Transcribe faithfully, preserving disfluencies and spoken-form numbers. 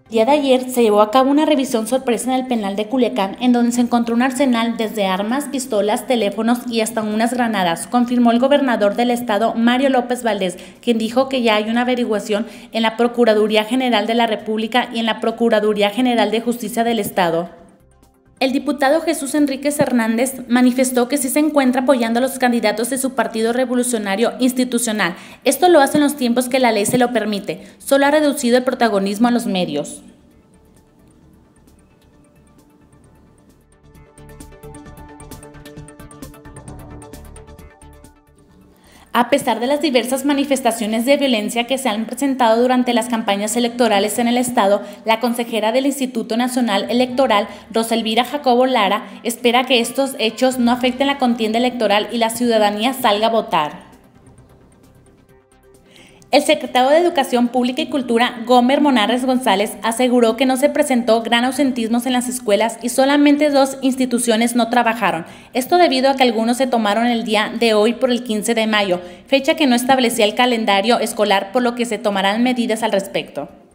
El día de ayer se llevó a cabo una revisión sorpresa en el penal de Culiacán, en donde se encontró un arsenal desde armas, pistolas, teléfonos y hasta unas granadas, confirmó el gobernador del estado, Mario López Valdés, quien dijo que ya hay una averiguación en la Procuraduría General de la República y en la Procuraduría General de Justicia del estado. El diputado Jesús Enríquez Hernández manifestó que sí se encuentra apoyando a los candidatos de su Partido Revolucionario Institucional. Esto lo hace en los tiempos que la ley se lo permite. Solo ha reducido el protagonismo a los medios. A pesar de las diversas manifestaciones de violencia que se han presentado durante las campañas electorales en el estado, la consejera del Instituto Nacional Electoral, Rosa Elvira Jacobo Lara, espera que estos hechos no afecten la contienda electoral y la ciudadanía salga a votar. El secretario de Educación Pública y Cultura, Gomer Monarres González, aseguró que no se presentó gran ausentismo en las escuelas y solamente dos instituciones no trabajaron. Esto debido a que algunos se tomaron el día de hoy por el quince de mayo, fecha que no establecía el calendario escolar, por lo que se tomarán medidas al respecto.